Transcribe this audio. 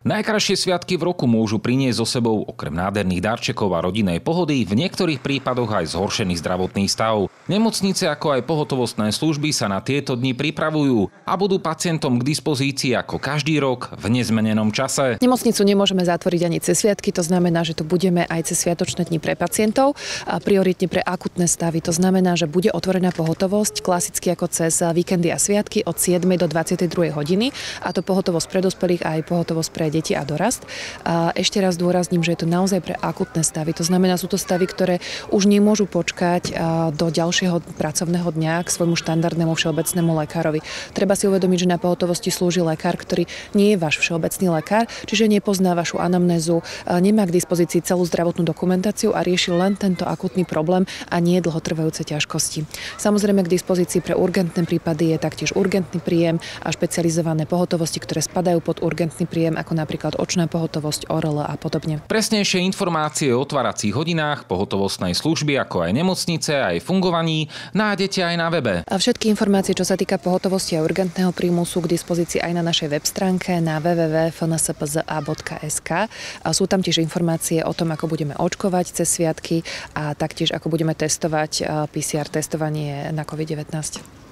Najkrajšie sviatky v roku môžu priniesť so sebou okrem nádherných darčekov a rodinnej pohody v niektorých prípadoch aj zhoršený zdravotný stav. Nemocnice ako aj pohotovostné služby sa na tieto dni pripravujú a budú pacientom k dispozícii ako každý rok v nezmenenom čase. Nemocnicu nemôžeme zatvoriť ani cez sviatky, to znamená, že tu budeme aj cez sviatočné dni pre pacientov a prioritne pre akutné stavy. To znamená, že bude otvorená pohotovosť klasicky ako cez víkendy a sviatky od 7 do 22 hodiny, a to pohotovosť pre dospelých a aj pohotovosť pre deti a dorast. A ešte raz dôrazním, že je to naozaj pre akutné stavy. To znamená, sú to stavy, ktoré už nemôžu počkať do ďalšieho pracovného dňa k svojmu štandardnému všeobecnému lekárovi. Treba si uvedomiť, že na pohotovosti slúži lekár, ktorý nie je váš všeobecný lekár, čiže nepozná vašu anamnézu, nemá k dispozícii celú zdravotnú dokumentáciu a rieši len tento akutný problém a nie dlhotrvajúce ťažkosti. Samozrejme, k dispozícii pre urgentné prípady je taktiež urgentný príjem a špecializované pohotovosti, ktoré spadajú pod urgentný príjem, ako napríklad očná pohotovosť, ORL a podobne. Presnejšie informácie o otváracích hodinách, pohotovostnej služby, ako aj nemocnice, aj fungovaní nájdete aj na webe. A všetky informácie, čo sa týka pohotovosti a urgentného príjmu, sú k dispozícii aj na našej web stránke na www.fnspza.sk. A sú tam tiež informácie o tom, ako budeme očkovať cez sviatky a taktiež ako budeme testovať PCR testovanie na COVID-19.